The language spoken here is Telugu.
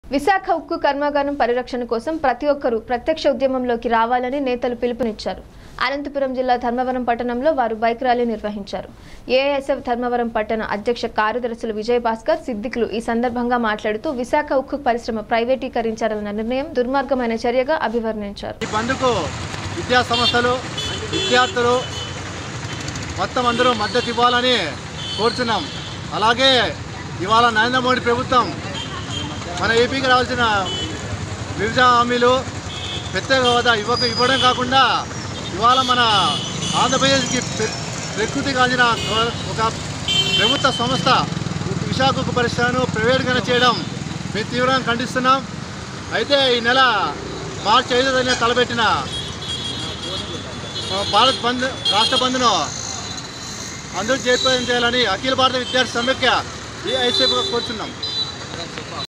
విశాఖ ఉక్కు కర్మాగారం పరిరక్షణ కోసం ప్రతి ఒక్కరూ ప్రత్యక్ష ఉద్యమంలోకి రావాలని నేతలు పిలుపునిచ్చారు. అనంతపురం జిల్లా ధర్మవరం పట్టణంలో వారు బైక్ ర్యాలీ నిర్వహించారు. ఏఎస్ఎఫ్ ధర్మవరం పట్టణ అధ్యక్ష కార్యదర్శులు విజయ్ భాస్కర్, సిద్దికులు ఈ సందర్భంగా మాట్లాడుతూ విశాఖ ఉక్కు పరిశ్రమ ప్రైవేటీకరించాలన్న నిర్ణయం దుర్మార్గమైన చర్యగా అభివర్ణించారు. ఈ బంద్కు విద్యా సంస్థలు, విద్యార్థులు మొత్తం అందరూ మద్దతు ఇవ్వాలని కోరుతున్నాం. అలాగే ఇవాళ నరేంద్ర మోడీ ప్రభుత్వం మన ఏపీకి రావాల్సిన వివిధ హామీలు ప్రత్యేక హోదా ఇవ్వడం కాకుండా ఇవాళ మన ఆంధ్రప్రదేశ్కి ప్రకృతి కాల్చిన ఒక ప్రభుత్వ సంస్థ విశాఖ ఉక్కు పరిశ్రమను ప్రైవేట్గా చేయడం మేము తీవ్రంగా ఖండిస్తున్నాం. అయితే ఈ నెల మార్చి 5వ తేదీన తలపెట్టిన భారత్ బంద్, రాష్ట్ర బంద్ను అందరూ జయప్రదం చేయాలని అఖిల భారత విద్యార్థి సమైక్య ఏఐఎస్ఎఫ్గా కోరుతున్నాం.